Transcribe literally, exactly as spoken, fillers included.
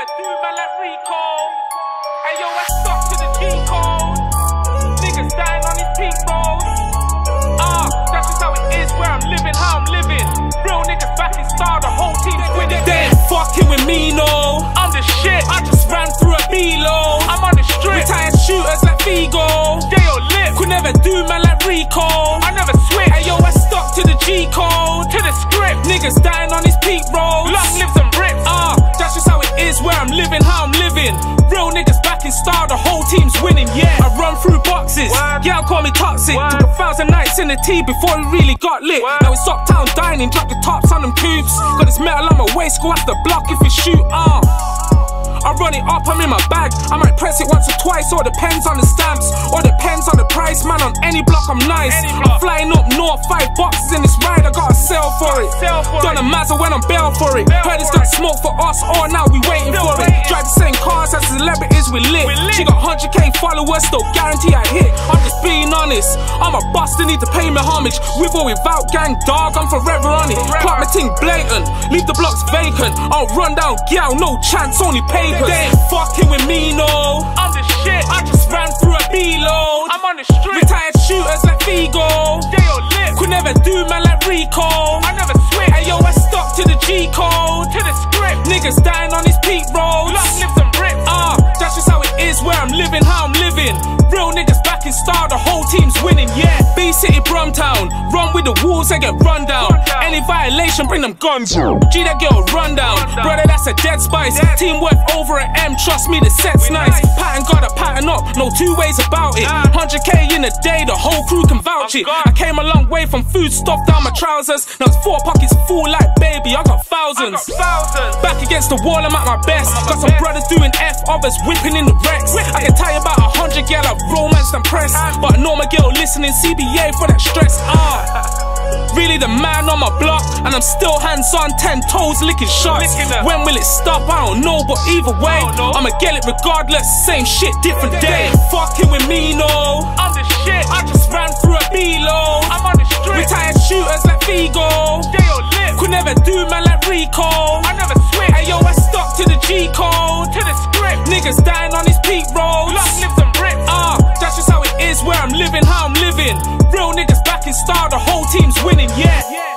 never do man like Rico. Hey yo, I stuck to the G code. Niggas dying on these peak roads. Ah, uh, that's just how it is where I'm living, how I'm living. Real niggas back in style, the whole team's winning. They ain't fucking with me, no. I'm the shit, I just ran through a B-low. I'm on the strip, retired shooters like Figo. They all lit, could never do man like Rico. I never switch, hey yo, I stuck to the G code. To the script, niggas dying on these peak roads. Long lives and rips, ah, uh, that's just how it is where I'm living, how I'm living. Real niggas back in style, the whole team's winning, yeah. I run through boxes, what? Yeah, call me toxic. What? Took a thousand nights in the tea before we really got lit. What? Now it's uptown dining, drop the tops on them coops. Got this metal on my waist, go after block if we shoot, ah. Uh. I run it up, I'm in my bag. I might press it once or twice, or depends on the stamps, or depends on the price. Man, on any block I'm nice. I'm flying up north, five boxes in this ride, I gotta sell for it. Done a Mazda when I'm bail for it. Heard it's got smoke for us, or now we waiting for it. Drive the same cars as celebrities, we lit. She got one hundred K followers, still guarantee I hit. I'm just being honest, I'm a boss, they need to pay me homage. With or without gang, dog, I'm forever on it. Clock my ting blatant, leave the blocks vacant. I'll run down, gal, no chance, only paper. They ain't fucking with me, no. I'm the shit, I just ran through a B-load. I'm on the street, retired shooters like Figo. They all lit, could never do man like Rico. I never switch, hey yo, I stuck to the G code. To the script, niggas dying on these peak roads. Long lives and rips, ah, uh, that's just how it is where I'm living, how I'm living. Real niggas back in style, the whole team's winning, yeah. B-City, Brumtown, run with the wolves, they get run down. Run down. Any violation, bring them guns. G, that girl, run down. Run down. Brother, that's a dead spice. Dead. Team worth over an M, trust me, the set's nice. nice. Pattern got a pattern up, no two ways about it. Nah. one hundred K in a day, the whole crew can vouch it. I came a long way from food stuffed down my trousers. Now it's four pockets full like baby, I got thousands. I got thousands. Back against the wall, I'm at my best. I'm got some best. Brothers doing F, others whipping in the Rex. I can tell you about a hundred gal I've romanced and pressed, but I know my girl listening C B A for that stress. Ah. Really the man on my block, and I'm still hands on, ten toes licking shots. When will it stop? I don't know, but either way, I'ma get it regardless. Same shit, different day. Fucking with me, no. I'm the shit, I just ran through a B-load. I'm on the street, retired shooters like Figo. They all lit, could never do man like Rico. I never switch, hey yo, I stuck to the G code. To the script, niggas dying on these peak roads. Long lives and rips, ah, uh, that's just how it is where I'm living, how I'm living. Real niggas back in style, the whole team's winning, yeah.